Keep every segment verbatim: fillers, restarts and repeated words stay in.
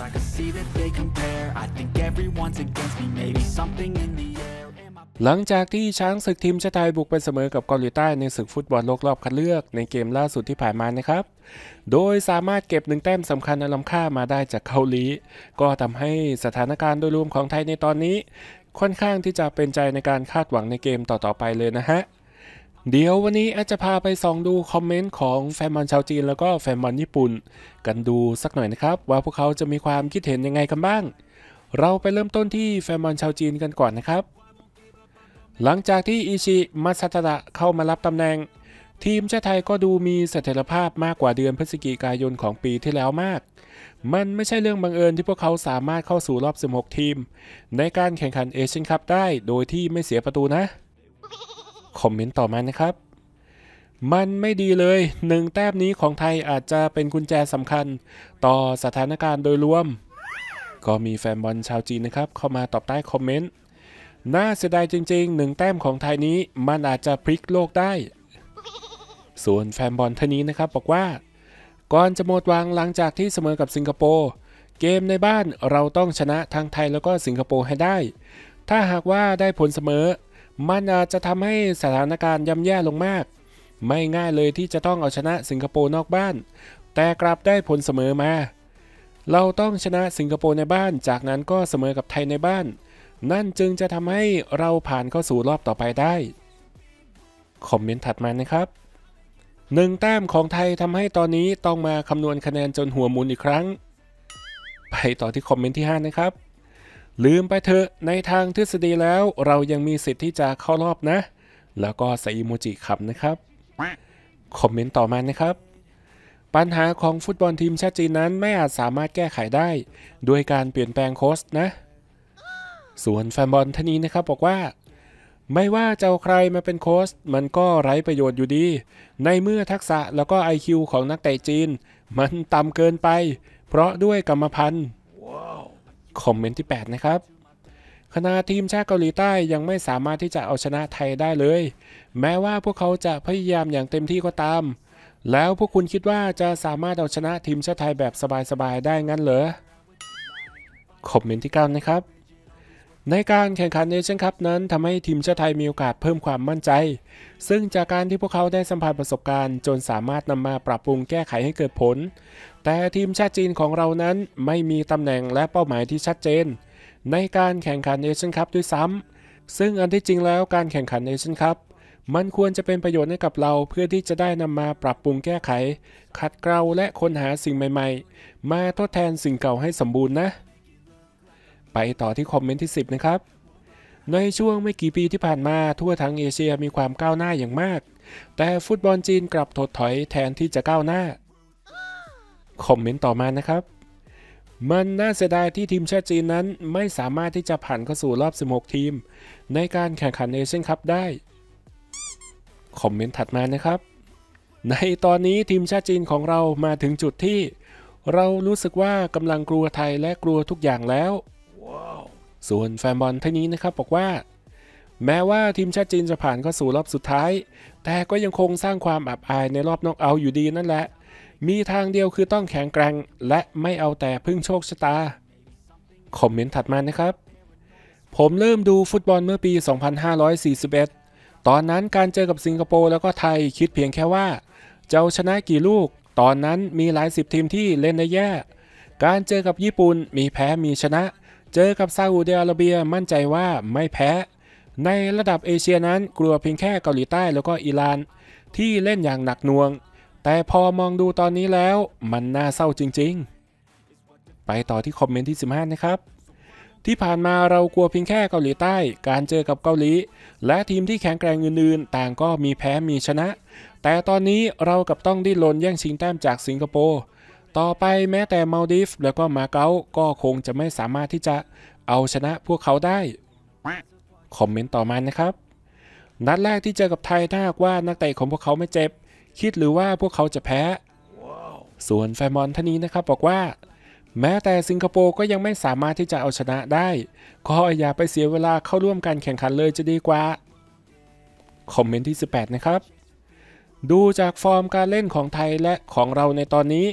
I can see that they compare. I think everyone's against me. Maybe something in the air. หลังจากที่ช้างศึกทีมชาติไทยบุกไปเสมอกับเกาหลีใต้ในศึกฟุตบอลโลกรอบคัดเลือกในเกมล่าสุดที่ผ่านมานะครับโดยสามารถเก็บหนึ่งแต้มสำคัญอันล้ำค่ามาได้จากเกาหลีก็ทำให้สถานการณ์โดยรวมของไทยในตอนนี้ค่อนข้างที่จะเป็นใจในการคาดหวังในเกมต่อๆไปเลยนะฮะเดี๋ยววันนี้อาจจะพาไปส่องดูคอมเมนต์ของแฟนบอลชาวจีนแล้วก็แฟนบอลญี่ปุ่นกันดูสักหน่อยนะครับว่าพวกเขาจะมีความคิดเห็นยังไงกันบ้างเราไปเริ่มต้นที่แฟนบอลชาวจีนกันก่อนนะครับหลังจากที่อิชิมัตสึตะเข้ามารับตำแหน่งทีมชาติไทยก็ดูมีเสถียรภาพมากกว่าเดือนพฤศจิกายนของปีที่แล้วมากมันไม่ใช่เรื่องบังเอิญที่พวกเขาสามารถเข้าสู่รอบสิบหกทีมในการแข่งขันเอเชียนคัพได้โดยที่ไม่เสียประตูนะคอมเมนต์ต่อมานะครับมันไม่ดีเลยหนึ่งแต้มนี้ของไทยอาจจะเป็นกุญแจสำคัญต่อสถานการณ์โดยรวมก็มีแฟนบอลชาวจีนนะครับเข้ามาตอบใต้คอมเมนต์น่าเสียดายจริงๆหนึ่งแต้มของไทยนี้มันอาจจะพลิกโลกได้ส่วนแฟนบอลท่านนี้นะครับบอกว่าก่อนจะหมดหวังหลังจากที่เสมอกับสิงคโปร์เกมในบ้านเราต้องชนะทั้งไทยแล้วก็สิงคโปร์ให้ได้ถ้าหากว่าได้ผลเสมอมันอาจจะทำให้สถานการณ์ย่ำแย่ลงมากไม่ง่ายเลยที่จะต้องเอาชนะสิงคโปร์นอกบ้านแต่กลับได้ผลเสมอมาเราต้องชนะสิงคโปร์ในบ้านจากนั้นก็เสมอกับไทยในบ้านนั่นจึงจะทำให้เราผ่านเข้าสู่รอบต่อไปได้คอมเมนต์ถัดมานะครับหนึ่งแต้มของไทยทำให้ตอนนี้ต้องมาคำนวณคะแนนจนหัวหมุนอีกครั้งไปต่อที่คอมเมนต์ที่ห้านะครับลืมไปเถอะในทางทฤษฎีแล้วเรายังมีสิทธิ์ที่จะเข้ารอบนะแล้วก็ใส่อีโมจิขำนะครับคอมเมนต์ต่อมานะครับปัญหาของฟุตบอลทีมชาติจีนนั้นไม่อาจสามารถแก้ไขได้ด้วยการเปลี่ยนแปลงโค้ชนะส่วนแฟนบอลท่านนี้นะครับบอกว่าไม่ว่าจะเอาใครมาเป็นโค้ชมันก็ไร้ประโยชน์อยู่ดีในเมื่อทักษะแล้วก็ ไอ คิว ของนักเตะจีนมันต่ำเกินไปเพราะด้วยกรรมพันธุ์คอมเมนต์ที่แปดนะครับขณะทีมชาติเกาหลีใต้ยังไม่สามารถที่จะเอาชนะไทยได้เลยแม้ว่าพวกเขาจะพยายามอย่างเต็มที่ก็ตามแล้วพวกคุณคิดว่าจะสามารถเอาชนะทีมชาติไทยแบบสบายๆได้งั้นเหรอคอมเมนต์ที่เก้านะครับในการแข่งขันเอเชียนคัพนั้นทำให้ทีมชาติไทยมีโอกาสเพิ่มความมั่นใจซึ่งจากการที่พวกเขาได้สัมผัสประสบการณ์จนสามารถนำมาปรับปรุงแก้ไขให้เกิดผลแต่ทีมชาติจีนของเรานั้นไม่มีตำแหน่งและเป้าหมายที่ชัดเจนในการแข่งขันเอเชียนคัพด้วยซ้ำซึ่งอันที่จริงแล้วการแข่งขันเอเชียนคัพมันควรจะเป็นประโยชน์ให้กับเราเพื่อที่จะได้นำมาปรับปรุงแก้ไขขัดเกลาและค้นหาสิ่งใหม่ๆมาทดแทนสิ่งเก่าให้สมบูรณ์นะไปต่อที่คอมเมนต์ที่สิบนะครับในช่วงไม่กี่ปีที่ผ่านมาทั่วทั้งเอเชียมีความก้าวหน้าอย่างมากแต่ฟุตบอลจีนกลับถดถอยแทนที่จะก้าวหน้าคอมเมนต์ต่อมานะครับมันน่าเสียดายที่ทีมชาติจีนนั้นไม่สามารถที่จะผ่านเข้าสู่รอบสิบหกทีมในการแข่งขันเอเชียนคัพได้คอมเมนต์ถัดมานะครับในตอนนี้ทีมชาติจีนของเรามาถึงจุดที่เรารู้สึกว่ากำลังกลัวไทยและกลัวทุกอย่างแล้วส่วนแฟนบอลท่านนี้นะครับบอกว่าแม้ว่าทีมชาติจีนจะผ่านเข้าสู่รอบสุดท้ายแต่ก็ยังคงสร้างความอับอายในรอบน็อกเอาท์อยู่ดีนั่นแหละมีทางเดียวคือต้องแข็งแกร่งและไม่เอาแต่พึ่งโชคชะตาคอมเมนต์ถัดมานะครับผมเริ่มดูฟุตบอลเมื่อปีสองพันห้าร้อยสี่สิบเอ็ดตอนนั้นการเจอกับสิงคโปร์แล้วก็ไทยคิดเพียงแค่ว่าจะเอาชนะกี่ลูกตอนนั้นมีหลายสิบทีมที่เล่นได้แย่การเจอกับญี่ปุ่นมีแพ้มีชนะเจอกับซาอุดิอาระเบียมั่นใจว่าไม่แพ้ในระดับเอเชียนั้นกลัวเพียงแค่เกาหลีใต้แล้วก็อิหร่านที่เล่นอย่างหนักหน่วงแต่พอมองดูตอนนี้แล้วมันน่าเศร้าจริงๆไปต่อที่คอมเมนต์ที่สิบห้านะครับที่ผ่านมาเรากลัวเพียงแค่เกาหลีใต้การเจอกับเกาหลีและทีมที่แข็งแกร่งอื่นๆต่างก็มีแพ้มีชนะแต่ตอนนี้เรากับต้องดิ้นรนแย่งชิงแต้มจากสิงคโปร์ต่อไปแม้แต่มาลดีฟแล้วก็มาเก๊าก็คงจะไม่สามารถที่จะเอาชนะพวกเขาได้คอมเมนต์ต่อมานะครับนัดแรกที่เจอกับไทยถ้าหากว่านักเตะของพวกเขาไม่เจ็บคิดหรือว่าพวกเขาจะแพ้ wow. ส่วนแฟนบอลท่านนี้นะครับบอกว่าแม้แต่สิงคโปร์ก็ยังไม่สามารถที่จะเอาชนะได้ก็อย่าไปเสียเวลาเข้าร่วมการแข่งขันเลยจะดีกว่าคอมเมนต์ที่สิบแปดนะครับดูจากฟอร์มการเล่นของไทยและของเราในตอนนี้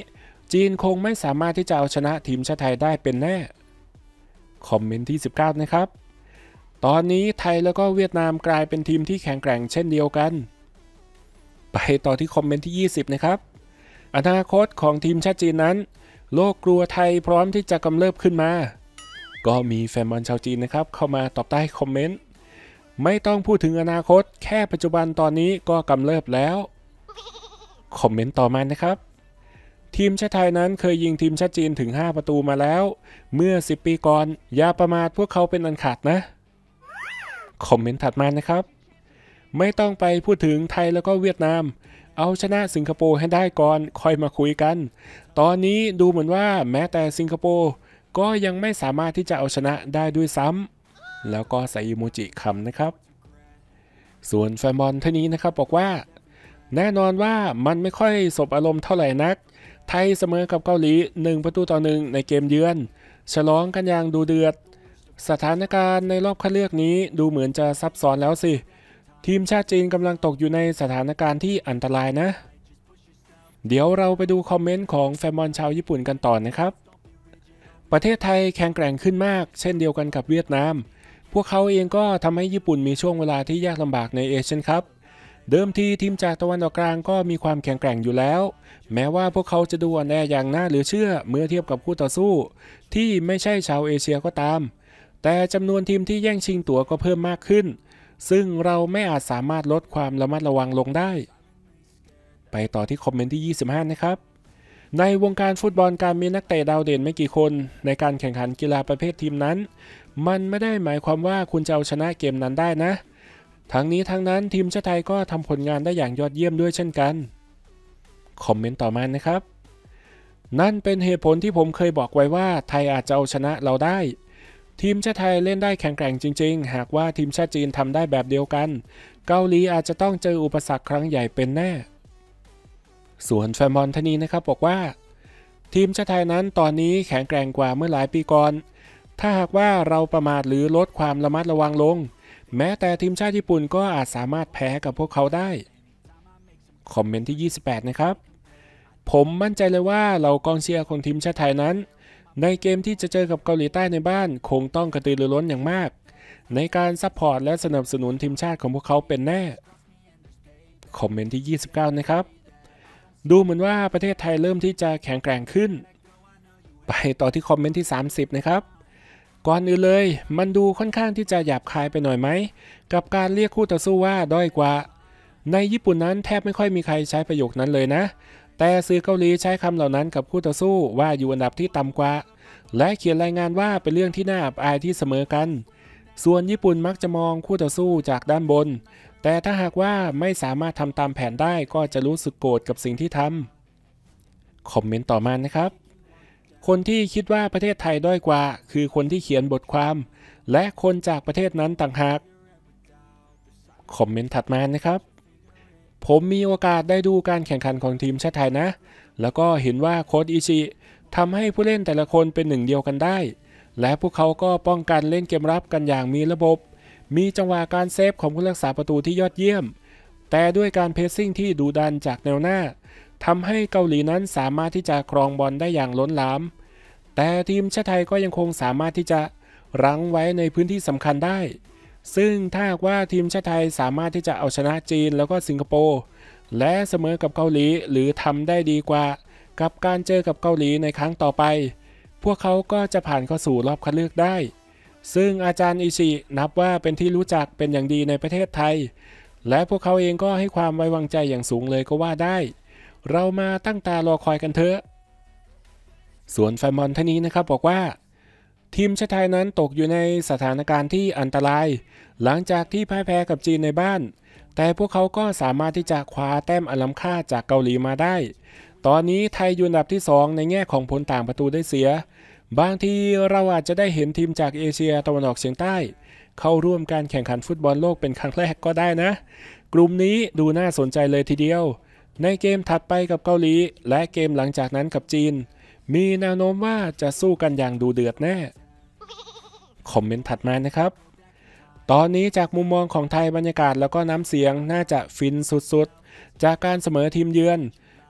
จีนคงไม่สามารถที่จะเอาชนะทีมชาติไทยได้เป็นแน่คอมเมนต์ที่สิบเก้านะครับตอนนี้ไทยแล้วก็เวียดนามกลายเป็นทีมที่แข็งแกร่งเช่นเดียวกันไปต่อที่คอมเมนต์ที่ยี่สิบนะครับอนาคตของทีมชาติจีนนั้นโลกกลัวไทยพร้อมที่จะกำเริบขึ้นมาก็มีแฟนบอลชาวจีนนะครับเข้ามาตอบใต้คอมเมนต์ไม่ต้องพูดถึงอนาคตแค่ปัจจุบันตอนนี้ก็กำเริบแล้วคอมเมนต์ต่อมานะครับทีมชาติไทยนั้นเคยยิงทีมชาติจีนถึงห้าประตูมาแล้วเมื่อสิบปีก่อนอย่าประมาทพวกเขาเป็นอันขาดนะคอมเมนต์ถัดมานะครับไม่ต้องไปพูดถึงไทยแล้วก็เวียดนามเอาชนะสิงคโปร์ให้ได้ก่อนค่อยมาคุยกันตอนนี้ดูเหมือนว่าแม้แต่สิงคโปร์ก็ยังไม่สามารถที่จะเอาชนะได้ด้วยซ้ำแล้วก็ใส่อีโมจิคำนะครับส่วนแฟนบอลท่านนี้นะครับบอกว่าแน่นอนว่ามันไม่ค่อยสบอารมณ์เท่าไหร่นักไทยเสมอกับเกาหลีหนึ่งประตูต่อหนึ่งในเกมเยือนฉลองกันอย่างดูเดือดสถานการณ์ในรอบคัดเลือกนี้ดูเหมือนจะซับซ้อนแล้วสิทีมชาติจีนกำลังตกอยู่ในสถานการณ์ที่อันตรายนะเดี๋ยวเราไปดูคอมเมนต์ของแฟนบอลชาวญี่ปุ่นกันต่อนะครับประเทศไทยแข็งแกร่งขึ้นมากเช่นเดียวกันกับเวียดนามพวกเขาเองก็ทำให้ญี่ปุ่นมีช่วงเวลาที่ยากลำบากในเอเชียนคัพเดิมทีทีมจากตะวันออกกลางก็มีความแข็งแกร่งอยู่แล้วแม้ว่าพวกเขาจะดูอ่อนแออย่างน่าเหลือเชื่อเมื่อเทียบกับคู่ต่อสู้ที่ไม่ใช่ชาวเอเชียก็ตามแต่จำนวนทีมที่แย่งชิงตั๋วก็เพิ่มมากขึ้นซึ่งเราไม่อาจสามารถลดความระมัดระวังลงได้ไปต่อที่คอมเมนต์ที่ยี่สิบห้านะครับในวงการฟุตบอลการมีนักเตะดาวเด่นไม่กี่คนในการแข่งขันกีฬาประเภททีมนั้นมันไม่ได้หมายความว่าคุณจะเอาชนะเกมนั้นได้นะทั้งนี้ทั้งนั้นทีมชาติไทยก็ทำผลงานได้อย่างยอดเยี่ยมด้วยเช่นกันคอมเมนต์ต่อมานะครับนั่นเป็นเหตุผลที่ผมเคยบอกไว้ว่าไทยอาจจะเอาชนะเราได้ทีมชาติไทยเล่นได้แข็งแกร่งจริงๆหากว่าทีมชาติจีนทำได้แบบเดียวกันเกาหลีอาจจะต้องเจออุปสรรคครั้งใหญ่เป็นแน่ส่วนแฟนบอลท่านนี้นะครับบอกว่าทีมชาติไทยนั้นตอนนี้แข็งแกร่งกว่าเมื่อหลายปีก่อนถ้าหากว่าเราประมาทหรือลดความระมัดระวังลงแม้แต่ทีมชาติญี่ปุ่นก็อาจสามารถแพ้กับพวกเขาได้คอมเมนต์ที่ยี่สิบแปดนะครับผมมั่นใจเลยว่าเรากองเชียร์ของทีมชาติไทยนั้นในเกมที่จะเจอกับเกาหลีใต้ในบ้านคงต้องกระตือรือร้นอย่างมากในการซัพพอร์ตและสนับสนุนทีมชาติของพวกเขาเป็นแน่คอมเมนต์ที่ยี่สิบเก้านะครับดูเหมือนว่าประเทศไทยเริ่มที่จะแข็งแกร่งขึ้นไปต่อที่คอมเมนต์ที่สามสิบนะครับก่อนอื่นเลยมันดูค่อนข้างที่จะหยาบคายไปหน่อยไหมกับการเรียกคู่ต่อสู้ว่าด้อยกว่าในญี่ปุ่นนั้นแทบไม่ค่อยมีใครใช้ประโยคนั้นเลยนะแต่สื่อเกาหลีใช้คำเหล่านั้นกับคู่ต่อสู้ว่าอยู่อันดับที่ต่ำกว่าและเขียนรายงานว่าเป็นเรื่องที่น่าอับอายที่เสมอกันส่วนญี่ปุ่นมักจะมองคู่ต่อสู้จากด้านบนแต่ถ้าหากว่าไม่สามารถทำตามแผนได้ก็จะรู้สึกโกรธกับสิ่งที่ทำคอมเมนต์ต่อมานะครับคนที่คิดว่าประเทศไทยด้อยกว่าคือคนที่เขียนบทความและคนจากประเทศนั้นต่างหากคอมเมนต์ถัดมานะครับผมมีโอกาสได้ดูการแข่งขันของทีมชาติไทยนะแล้วก็เห็นว่าโค้ชอิชิทำให้ผู้เล่นแต่ละคนเป็นหนึ่งเดียวกันได้และพวกเขาก็ป้องกันเล่นเกมรับกันอย่างมีระบบมีจังหวะการเซฟของผู้รักษาประตูที่ยอดเยี่ยมแต่ด้วยการเพรสซิ่งที่ดุดันจากแนวหน้าทำให้เกาหลีนั้นสามารถที่จะครองบอลได้อย่างล้นหลามแต่ทีมชาติไทยก็ยังคงสามารถที่จะรั้งไว้ในพื้นที่สำคัญได้ซึ่งถ้าว่าทีมชาติไทยสามารถที่จะเอาชนะจีนแล้วก็สิงคโปร์และเสมอกับเกาหลีหรือทำได้ดีกว่ากับการเจอกับเกาหลีในครั้งต่อไปพวกเขาก็จะผ่านเข้าสู่รอบคัดเลือกได้ซึ่งอาจารย์อิชินับว่าเป็นที่รู้จักเป็นอย่างดีในประเทศไทยและพวกเขาเองก็ให้ความไว้วางใจอย่างสูงเลยก็ว่าได้เรามาตั้งตารอคอยกันเถอะส่วนแฟนบอลท่านนี้นะครับบอกว่าทีมชาติไทยนั้นตกอยู่ในสถานการณ์ที่อันตรายหลังจากที่พ่ายแพ้กับจีนในบ้านแต่พวกเขาก็สามารถที่จะคว้าแต้มอันล้ำค่าจากเกาหลีมาได้ตอนนี้ไทยอยู่อันดับที่สองในแง่ของผลต่างประตูได้เสียบางทีเราอาจจะได้เห็นทีมจากเอเชียตะวันออกเฉียงใต้เข้าร่วมการแข่งขันฟุตบอลโลกเป็นครั้งแรกก็ได้นะกลุ่มนี้ดูน่าสนใจเลยทีเดียวในเกมถัดไปกับเกาหลีและเกมหลังจากนั้นกับจีนมีแนวโน้มว่าจะสู้กันอย่างดูเดือดแน่คอมเมนต์ถัดมานะครับตอนนี้จากมุมมองของไทยบรรยากาศแล้วก็น้ำเสียงน่าจะฟินสุดๆจากการเสมอทีมเยือน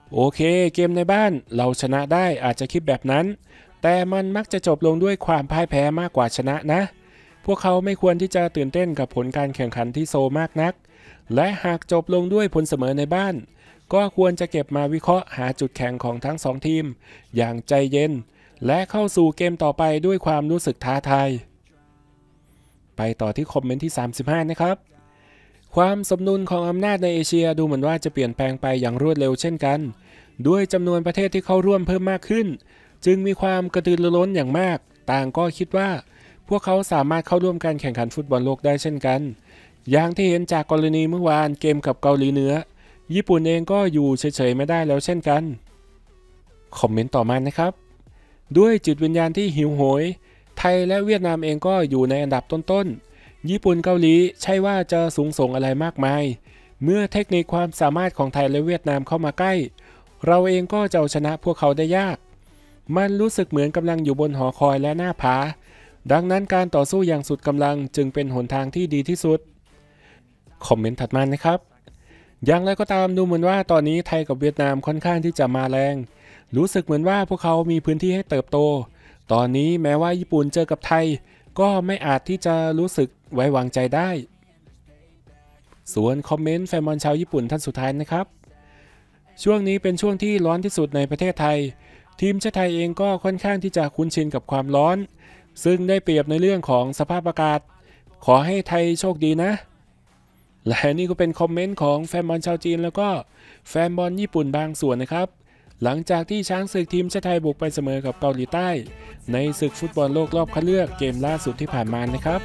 โอเคเกมในบ้านเราชนะได้อาจจะคิดแบบนั้นแต่มันมักจะจบลงด้วยความพ่ายแพ้มากกว่าชนะนะพวกเขาไม่ควรที่จะตื่นเต้นกับผลการแข่งขันที่โซมากนักและหากจบลงด้วยผลเสมอในบ้านก็ควรจะเก็บมาวิเคราะห์หาจุดแข็งของทั้งสองทีมอย่างใจเย็นและเข้าสู่เกมต่อไปด้วยความรู้สึกท้าทายไปต่อที่คอมเมนต์ที่สามสิบห้านะครับความสมดุลของอำนาจในเอเชียดูเหมือนว่าจะเปลี่ยนแปลงไปอย่างรวดเร็วเช่นกันด้วยจำนวนประเทศที่เข้าร่วมเพิ่มมากขึ้นจึงมีความกระตือรือร้นอย่างมากต่างก็คิดว่าพวกเขาสามารถเข้าร่วมการแข่งขันฟุตบอลโลกได้เช่นกันอย่างที่เห็นจากกรณีเมื่อวานเกมกับเกาหลีเหนือญี่ปุ่นเองก็อยู่เฉยๆไม่ได้แล้วเช่นกันคอมเมนต์ต่อมานะครับด้วยจิตวิญญาณที่หิวโหยไทยและเวียดนามเองก็อยู่ในอันดับต้นๆญี่ปุ่นเกาหลีใช่ว่าจะสูงส่งอะไรมากมายเมื่อเทคนิคความสามารถของไทยและเวียดนามเข้ามาใกล้เราเองก็จะเอาชนะพวกเขาได้ยากมันรู้สึกเหมือนกำลังอยู่บนหอคอยและหน้าผาดังนั้นการต่อสู้อย่างสุดกำลังจึงเป็นหนทางที่ดีที่สุดคอมเมนต์ถัดมานะครับอย่างไรก็ตามดูเหมือนว่าตอนนี้ไทยกับเวียดนามค่อนข้างที่จะมาแรงรู้สึกเหมือนว่าพวกเขามีพื้นที่ให้เติบโตตอนนี้แม้ว่าญี่ปุ่นเจอกับไทยก็ไม่อาจที่จะรู้สึกไว้วางใจได้ส่วนคอมเมนต์แฟนบอลชาวญี่ปุ่นท่านสุดท้ายนะครับช่วงนี้เป็นช่วงที่ร้อนที่สุดในประเทศไทยทีมชาติไทยเองก็ค่อนข้างที่จะคุ้นชินกับความร้อนซึ่งได้เปรียบในเรื่องของสภาพอากาศขอให้ไทยโชคดีนะและนี่ก็เป็นคอมเมนต์ของแฟนบอลชาวจีนแล้วก็แฟนบอลญี่ปุ่นบางส่วนนะครับหลังจากที่ช้างศึกทีมชาติไทยบุกไปเสมอกับเกาหลีใต้ในศึกฟุตบอลโลกรอบคัดเลือกเกมล่าสุดที่ผ่านมานะครับ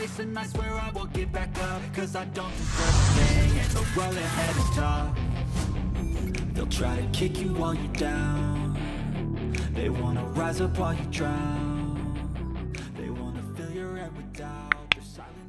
They'll try to kick you while you're down. They wanna rise up while you drown. They wanna fill your head with doubt. They're silent.